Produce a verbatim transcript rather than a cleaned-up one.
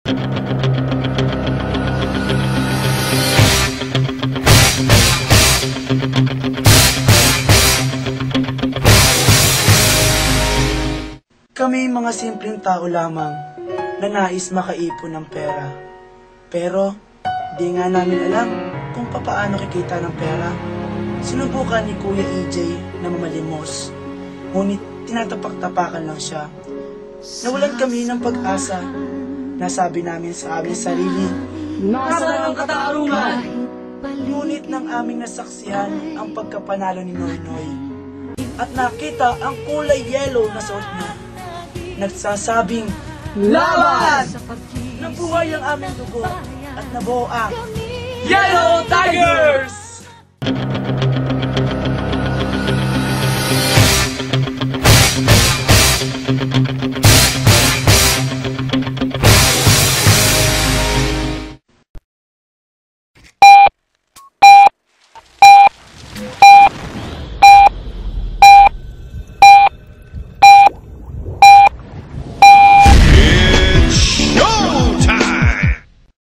Kami mga simpleng tao lamang na nais makaipon ng pera. Pero, di nga namin alam kung papaano kikita ng pera. Sinubukan ni Kuya E J na mamalimos, ngunit tinatapak-tapakan lang siya. Nawalan kami ng pag-asa. Nasabi namin sa aming sarili, Nasaan ang katarungan? Ngunit nang aming nasaksihan ang pagkapanalo ni Noynoy at nakita ang kulay yellow na suot niya, nagsasabing, Laban! nabuhay ang aming dugo at nabuo ang Yellow Tigers!